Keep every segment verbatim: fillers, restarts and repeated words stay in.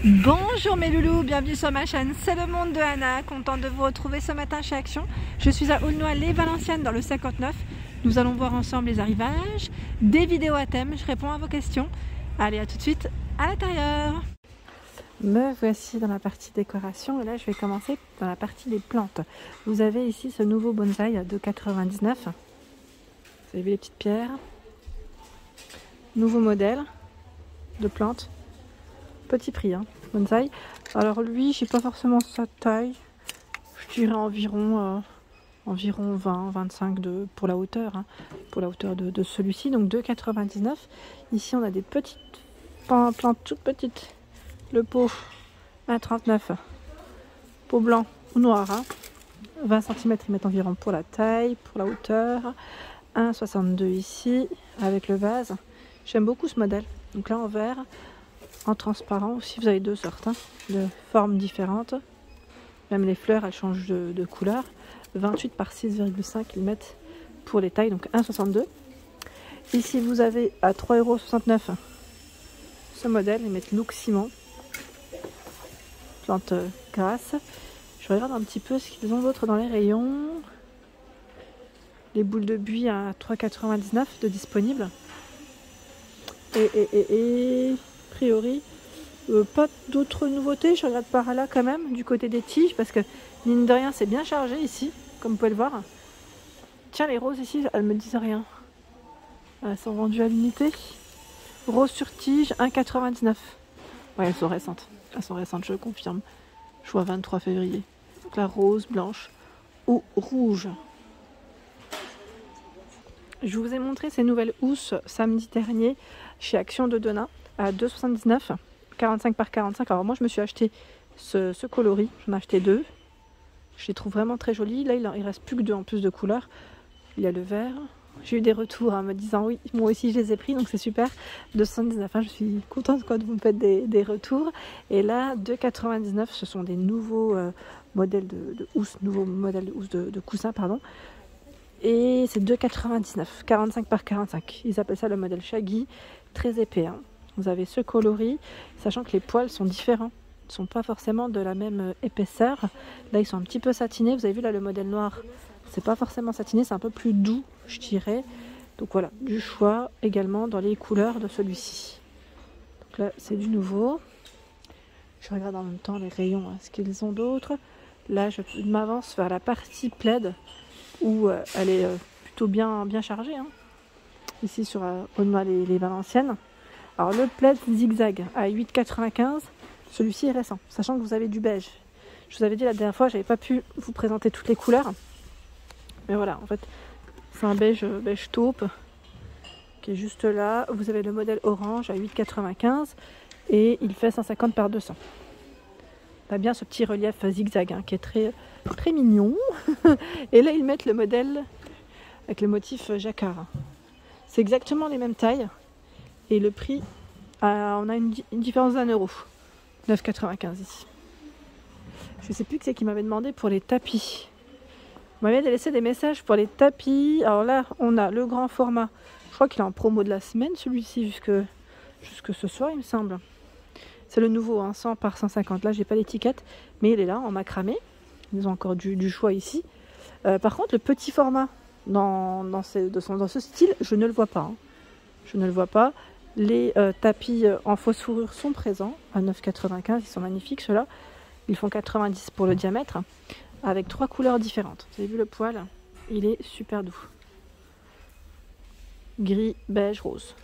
Bonjour mes loulous, bienvenue sur ma chaîne, c'est le monde de Anna, contente de vous retrouver ce matin chez Action. Je suis à Aulnoy-les-Valenciennes dans le cinquante-neuf. Nous allons voir ensemble les arrivages, des vidéos à thème, je réponds à vos questions. Allez, à tout de suite à l'intérieur. Me voici dans la partie décoration et là je vais commencer dans la partie des plantes. Vous avez ici ce nouveau bonsaï à deux quatre-vingt-dix-neuf. Vous avez vu les petites pierres. Nouveau modèle de plante. Petit prix, hein, bonsaï. Alors lui, je sais pas forcément sa taille. Je dirais environ, euh, environ vingt vingt-cinq de, pour la hauteur, hein, pour la hauteur de, de celui-ci. Donc deux quatre-vingt-dix-neuf. Ici, on a des petites plantes toutes petites. Le pot un trente-neuf. Pot blanc ou noir. Hein. vingt centimètres, ils mettent environ pour la taille, pour la hauteur. un soixante-deux ici, avec le vase. J'aime beaucoup ce modèle. Donc là, en vert. En transparent aussi, vous avez deux sortes hein, de formes différentes. Même les fleurs, elles changent de, de couleur. vingt-huit par six virgule cinq mm pour les tailles, donc un virgule soixante-deux. Ici, vous avez à trois euros soixante-neuf ce modèle. Ils mettent Look Ciment. Plante grasse. Je regarde un petit peu ce qu'ils ont d'autre dans les rayons. Les boules de buis à trois quatre-vingt-dix-neuf de disponibles. Et, et, et, et... a priori, euh, pas d'autres nouveautés. Je regarde par là quand même, du côté des tiges, parce que mine de rien, c'est bien chargé ici, comme vous pouvez le voir. Tiens, les roses ici, elles me disent rien. Elles sont vendues à l'unité. Rose sur tige, un virgule quatre-vingt-dix-neuf. Ouais, elles sont récentes. Elles sont récentes, je confirme. Je vois vingt-trois février. Donc la rose, blanche ou rouge. Je vous ai montré ces nouvelles housses samedi dernier chez Action de Denain à deux soixante-dix-neuf, quarante-cinq par quarante-cinq. Alors moi je me suis acheté ce, ce coloris, j'en ai acheté deux. Je les trouve vraiment très jolis. Là il, en, il reste plus que deux en plus de couleurs. Il y a le vert. J'ai eu des retours en me disant oui, moi aussi je les ai pris, donc c'est super. deux soixante-dix-neuf, hein, je suis contente quand vous me faites des, des retours. Et là, deux quatre-vingt-dix-neuf, ce sont des nouveaux euh, modèles de, de housse, nouveaux modèles de housse de, de coussin, pardon. Et c'est deux quatre-vingt-dix-neuf, quarante-cinq par quarante-cinq. Ils appellent ça le modèle Shaggy, très épais. Hein. Vous avez ce coloris, sachant que les poils sont différents. Ils ne sont pas forcément de la même épaisseur. Là, ils sont un petit peu satinés. Vous avez vu là le modèle noir, c'est pas forcément satiné, c'est un peu plus doux, je dirais. Donc voilà, du choix également dans les couleurs de celui-ci. Donc là, c'est du nouveau. Je regarde en même temps les rayons, hein, ce qu'ils ont d'autre. Là, je m'avance vers la partie plaid où euh, elle est euh, plutôt bien, bien chargée. Hein. Ici sur euh, Aulnoy-les-Valenciennes. Alors le plaid zigzag à huit quatre-vingt-quinze, celui-ci est récent, sachant que vous avez du beige. Je vous avais dit la dernière fois, j'avais pas pu vous présenter toutes les couleurs. Mais voilà, en fait, c'est un beige, beige taupe qui est juste là. Vous avez le modèle orange à huit quatre-vingt-quinze et il fait cent cinquante par deux cents. On a bien ce petit relief zigzag hein, qui est très, très mignon. Et là, ils mettent le modèle avec le motif jacquard. C'est exactement les mêmes tailles. Et le prix, euh, on a une, une différence d'un euro. neuf quatre-vingt-quinze ici. Je ne sais plus qui c'est qui m'avait demandé pour les tapis. Vous m'avez laissé des messages pour les tapis. Alors là, on a le grand format. Je crois qu'il est en promo de la semaine, celui-ci, jusque, jusque ce soir, il me semble. C'est le nouveau, hein, cent par cent cinquante. Là, j'ai pas l'étiquette, mais il est là, en macramé. Ils ont encore du, du choix ici. Euh, par contre, le petit format, dans, dans, ces, de son, dans ce style, je ne le vois pas. Hein. Je ne le vois pas. Les euh, tapis en fausse fourrure sont présents à neuf quatre-vingt-quinze, ils sont magnifiques ceux-là. Ils font quatre-vingt-dix pour le diamètre, avec trois couleurs différentes. Vous avez vu le poil? Il est super doux. Gris, beige, rose.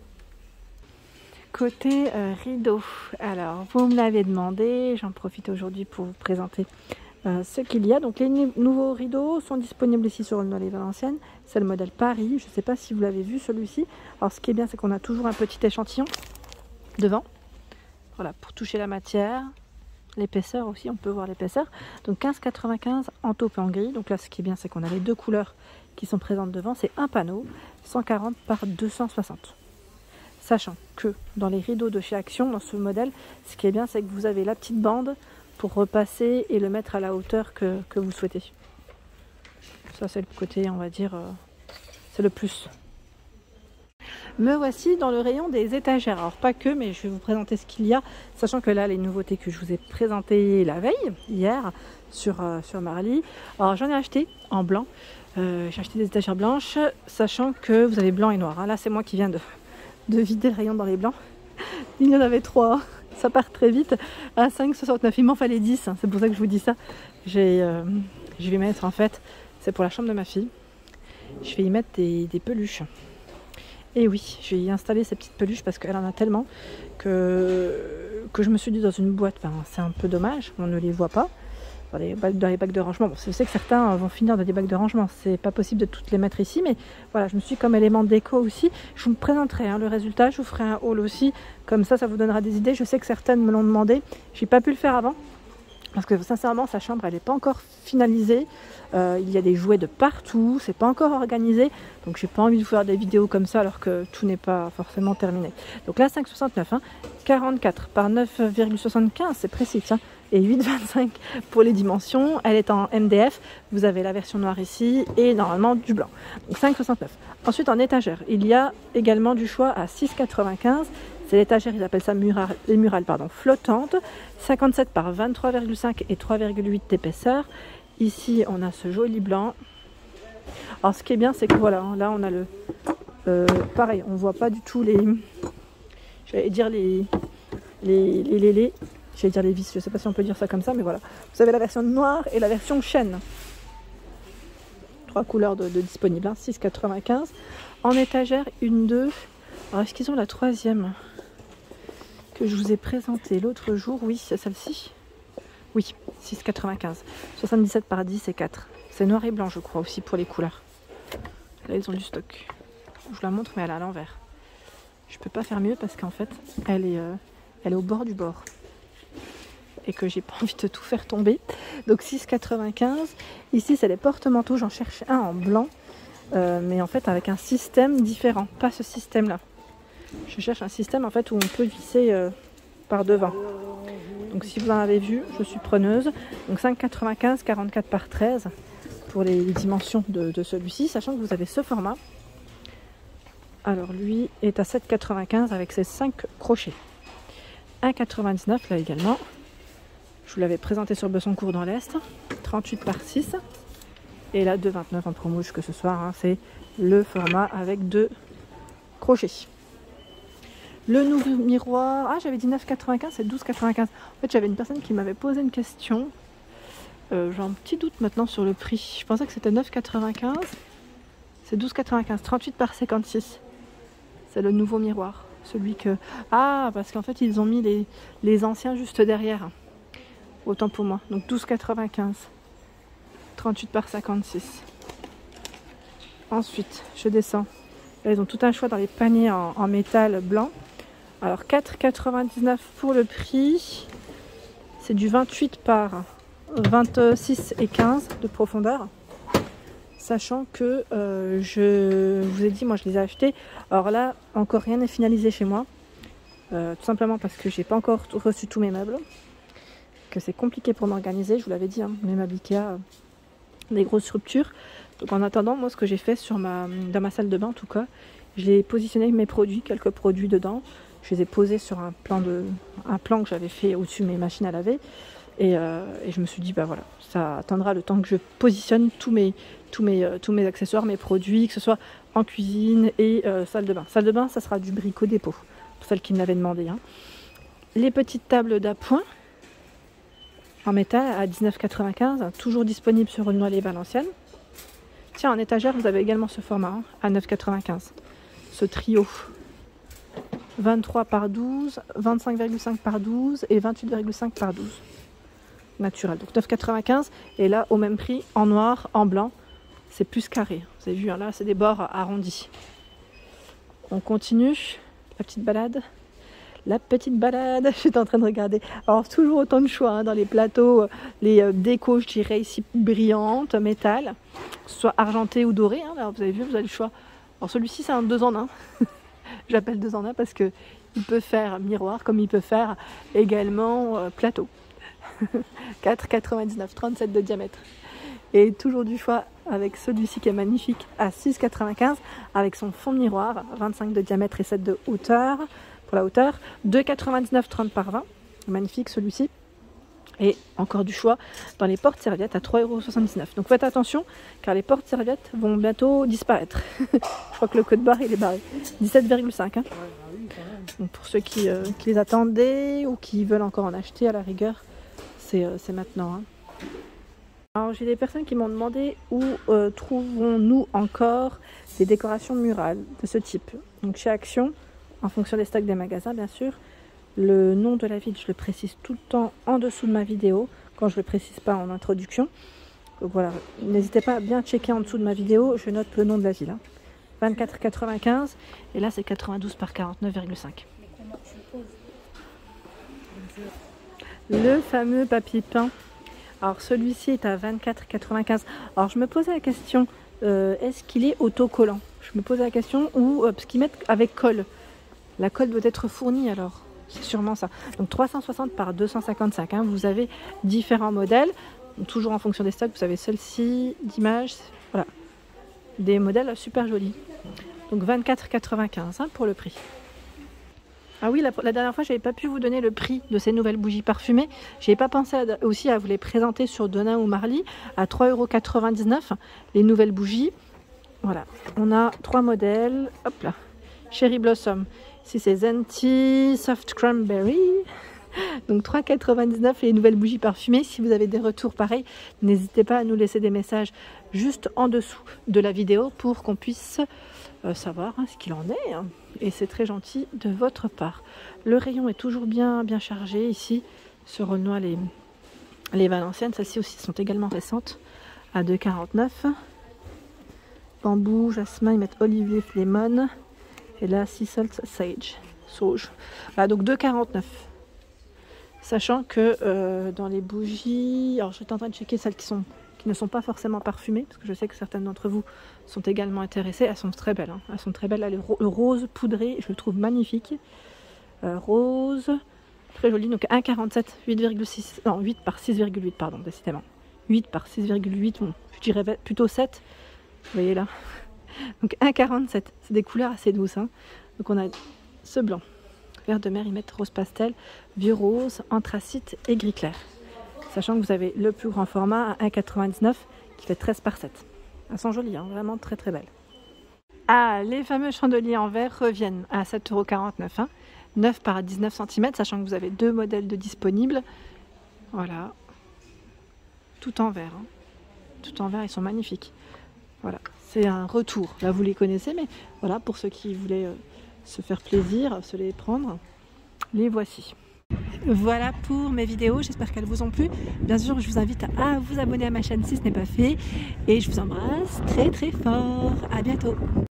Côté euh, rideau, alors vous me l'avez demandé, j'en profite aujourd'hui pour vous présenter euh, ce qu'il y a. Donc les nouveaux rideaux sont disponibles ici sur Aulnoy-les-Valenciennes. C'est le modèle Paris, je ne sais pas si vous l'avez vu celui-ci. Alors ce qui est bien, c'est qu'on a toujours un petit échantillon devant. Voilà, pour toucher la matière, l'épaisseur aussi, on peut voir l'épaisseur. Donc quinze quatre-vingt-quinze en taupe et en gris. Donc là, ce qui est bien, c'est qu'on a les deux couleurs qui sont présentes devant. C'est un panneau, cent quarante par deux cent soixante. Sachant que dans les rideaux de chez Action, dans ce modèle, ce qui est bien, c'est que vous avez la petite bande pour repasser et le mettre à la hauteur que, que vous souhaitez. Ça, c'est le côté, on va dire, euh, c'est le plus. Me voici dans le rayon des étagères. Alors pas que, mais je vais vous présenter ce qu'il y a, sachant que là, les nouveautés que je vous ai présentées la veille, hier, sur, euh, sur Marly. Alors j'en ai acheté en blanc. Euh, j'ai acheté des étagères blanches, sachant que vous avez blanc et noir. Hein. Là, c'est moi qui viens de, de vider le rayon dans les blancs. Il y en avait trois. Ça part très vite. À cinq soixante-neuf. Il m'en fallait dix. Hein. C'est pour ça que je vous dis ça. J'ai, euh, je vais mettre, en fait, c'est pour la chambre de ma fille. Je vais y mettre des, des peluches. Et oui, je vais y installer ces petites peluches parce qu'elle en a tellement que, que je me suis dit dans une boîte, ben, c'est un peu dommage, on ne les voit pas. Dans les bacs, dans les bacs de rangement, bon, je sais que certains vont finir dans des bacs de rangement, c'est pas possible de toutes les mettre ici, mais voilà, je me suis dit, comme élément déco aussi, je vous présenterai hein, le résultat, je vous ferai un haul aussi, comme ça, ça vous donnera des idées. Je sais que certaines me l'ont demandé, j'ai pas pu le faire avant. Parce que sincèrement, sa chambre, elle n'est pas encore finalisée. Euh, il y a des jouets de partout, c'est pas encore organisé. Donc j'ai pas envie de vous faire des vidéos comme ça alors que tout n'est pas forcément terminé. Donc là, cinq soixante-neuf, hein, quarante-quatre par neuf virgule soixante-quinze, c'est précis, hein, et huit virgule vingt-cinq pour les dimensions. Elle est en M D F. Vous avez la version noire ici et normalement du blanc. Donc cinq soixante-neuf. Ensuite, en étagère, il y a également du choix à six quatre-vingt-quinze. C'est l'étagère, ils appellent ça mural, les murales pardon, flottantes, cinquante-sept par vingt-trois virgule cinq et trois virgule huit d'épaisseur. Ici, on a ce joli blanc. Alors, ce qui est bien, c'est que voilà, là, on a le... Euh, pareil, on voit pas du tout les... J'allais dire les... Les... Les... les, les J'allais dire les vis, je sais pas si on peut dire ça comme ça, mais voilà. Vous avez la version noire et la version chêne. Trois couleurs de, de disponibles, hein, six quatre-vingt-quinze. En étagère, une, deux... Alors, est-ce qu'ils ont la troisième que je vous ai présentée l'autre jour? Oui, c'est celle-ci. Oui, six quatre-vingt-quinze. soixante-dix-sept par dix et quatre. C'est noir et blanc, je crois, aussi pour les couleurs. Là, ils ont du stock. Je vous la montre, mais elle est à l'envers. Je peux pas faire mieux parce qu'en fait, elle est, euh, elle est au bord du bord. Et que j'ai pas envie de tout faire tomber. Donc, six quatre-vingt-quinze. Ici, c'est les porte-manteaux. J'en cherche un en blanc. Euh, mais en fait, avec un système différent. Pas ce système-là. Je cherche un système en fait où on peut visser euh, par devant. Donc si vous en avez vu, je suis preneuse. Donc cinq quatre-vingt-quinze, quarante-quatre par treize pour les, les dimensions de, de celui-ci, sachant que vous avez ce format. Alors lui est à sept quatre-vingt-quinze avec ses cinq crochets. un quatre-vingt-dix-neuf là également. Je vous l'avais présenté sur Bessancourt dans l'Est. trente-huit par six. Et là deux vingt-neuf en promo jusque ce soir. Hein, c'est le format avec deux crochets. Le nouveau miroir, ah j'avais dit neuf quatre-vingt-quinze, c'est douze quatre-vingt-quinze. En fait j'avais une personne qui m'avait posé une question. Euh, j'ai un petit doute maintenant sur le prix. Je pensais que c'était neuf quatre-vingt-quinze. C'est douze quatre-vingt-quinze, trente-huit par cinquante-six. C'est le nouveau miroir. Celui que... Ah, parce qu'en fait ils ont mis les, les anciens juste derrière. Autant pour moi. Donc douze quatre-vingt-quinze. trente-huit par cinquante-six. Ensuite, je descends. Là, ils ont tout un choix dans les paniers en, en métal blanc. Alors quatre quatre-vingt-dix-neuf pour le prix. C'est du vingt-huit par vingt-six et quinze de profondeur. Sachant que euh, je vous ai dit, moi je les ai achetés. Alors là, encore rien n'est finalisé chez moi. Euh, tout simplement parce que j'ai pas encore reçu tous mes meubles. Que c'est compliqué pour m'organiser. Je vous l'avais dit, hein, mes meubles Ikea, euh, des grosses ruptures. Donc en attendant, moi ce que j'ai fait sur ma, dans ma salle de bain en tout cas, j'ai positionné mes produits, quelques produits dedans. Je les ai posés sur un plan, de, un plan que j'avais fait au-dessus de mes machines à laver. Et, euh, et je me suis dit, bah voilà, ça attendra le temps que je positionne tous mes, tous mes, euh, tous mes accessoires, mes produits, que ce soit en cuisine et euh, salle de bain. Salle de bain, ça sera du Brico Dépôt, pour celles qui me l'avaient demandé. Hein. Les petites tables d'appoint en métal à dix-neuf quatre-vingt-quinze, hein, toujours disponible sur une Noël Valenciennes. Tiens, en étagère, vous avez également ce format hein, à neuf quatre-vingt-quinze. Ce trio. vingt-trois par douze, vingt-cinq virgule cinq par douze et vingt-huit virgule cinq par douze. Naturel. Donc neuf quatre-vingt-quinze. Et là, au même prix, en noir, en blanc, c'est plus carré. Vous avez vu, hein, là, c'est des bords arrondis. On continue. La petite balade. La petite balade. J'étais en train de regarder. Alors, toujours autant de choix hein, dans les plateaux. Les euh, décos, je dirais, ici, brillantes, métal. Soit argenté ou doré. Hein, là, vous avez vu, vous avez le choix. Alors, celui-ci, c'est un deux en un. J'appelle deux en un parce que il peut faire miroir comme il peut faire également euh, plateau. quatre quatre-vingt-dix-neuf, trente-sept de diamètre. Et toujours du choix avec celui-ci qui est magnifique à six euros quatre-vingt-quinze avec son fond miroir, vingt-cinq de diamètre et sept de hauteur pour la hauteur, deux euros quatre-vingt-dix-neuf trente par vingt, magnifique celui-ci. Et encore du choix dans les portes-serviettes à trois euros soixante-dix-neuf. Donc faites attention car les portes-serviettes vont bientôt disparaître. Je crois que le code barre il est barré. dix-sept virgule cinq. Hein. Donc pour ceux qui, euh, qui les attendaient ou qui veulent encore en acheter à la rigueur, c'est euh, maintenant. Hein. Alors j'ai des personnes qui m'ont demandé où euh, trouvons-nous encore des décorations murales de ce type. Donc chez Action, en fonction des stocks des magasins bien sûr. Le nom de la ville, je le précise tout le temps en dessous de ma vidéo, quand je ne le précise pas en introduction. Donc voilà, n'hésitez pas à bien checker en dessous de ma vidéo, je note le nom de la ville. Hein. vingt-quatre quatre-vingt-quinze, et là c'est quatre-vingt-douze par quarante-neuf virgule cinq. Le fameux papier peint. Alors celui-ci est à vingt-quatre quatre-vingt-quinze. Alors je me posais la question, euh, est-ce qu'il est autocollant? Je me posais la question, ou euh, parce qu'ils mettent avec colle. La colle doit être fournie alors. C'est sûrement ça. Donc trois cent soixante par deux cent cinquante-cinq. Hein. Vous avez différents modèles. Donc, toujours en fonction des stocks, vous avez celle-ci d'image. Voilà. Des modèles super jolis. Donc vingt-quatre quatre-vingt-quinze hein, pour le prix. Ah oui, la, la dernière fois, je n'avais pas pu vous donner le prix de ces nouvelles bougies parfumées. Je n'avais pas pensé à, aussi à vous les présenter sur Denain ou Marly à trois euros quatre-vingt-dix-neuf. Les nouvelles bougies. Voilà. On a trois modèles. Hop là. Cherry Blossom. Ici c'est Zenti Soft Cranberry. Donc trois euros quatre-vingt-dix-neuf les nouvelles bougies parfumées. Si vous avez des retours pareils, n'hésitez pas à nous laisser des messages juste en dessous de la vidéo pour qu'on puisse euh, savoir hein, ce qu'il en est. Hein. Et c'est très gentil de votre part. Le rayon est toujours bien, bien chargé ici sur Aulnois les, les Valenciennes. Celles-ci aussi sont également récentes à deux euros quarante-neuf. Bambou, jasmin, ils mettent olive leaf lemon. Et là, sea salt sage, sauge. Voilà, donc deux euros quarante-neuf. Sachant que euh, dans les bougies, alors j'étais en train de checker celles qui, sont, qui ne sont pas forcément parfumées, parce que je sais que certaines d'entre vous sont également intéressées. Elles sont très belles. Hein. Elles sont très belles. Là, le, ro le rose poudré, je le trouve magnifique. Euh, rose, très joli. Donc un euros quarante-sept, huit virgule six, non huit par six virgule huit, pardon, décidément. huit par six virgule huit, bon, je dirais plutôt sept. Vous voyez là. Donc un euros quarante-sept, c'est des couleurs assez douces. Hein. Donc on a ce blanc, vert de mer, ils mettent rose pastel, vieux rose, anthracite et gris clair. Sachant que vous avez le plus grand format à un euro quatre-vingt-dix-neuf qui fait treize par sept. Elles sont jolies, hein, vraiment très très belles. Ah, les fameux chandeliers en verre reviennent à sept euros quarante-neuf. Hein. neuf par dix-neuf centimètres, sachant que vous avez deux modèles de disponibles. Voilà. Tout en verre. Hein. Tout en verre, ils sont magnifiques. Voilà, c'est un retour. Là, vous les connaissez, mais voilà, pour ceux qui voulaient euh, se faire plaisir, se les prendre, les voici. Voilà pour mes vidéos, j'espère qu'elles vous ont plu. Bien sûr, je vous invite à vous abonner à ma chaîne si ce n'est pas fait. Et je vous embrasse très très fort. À bientôt.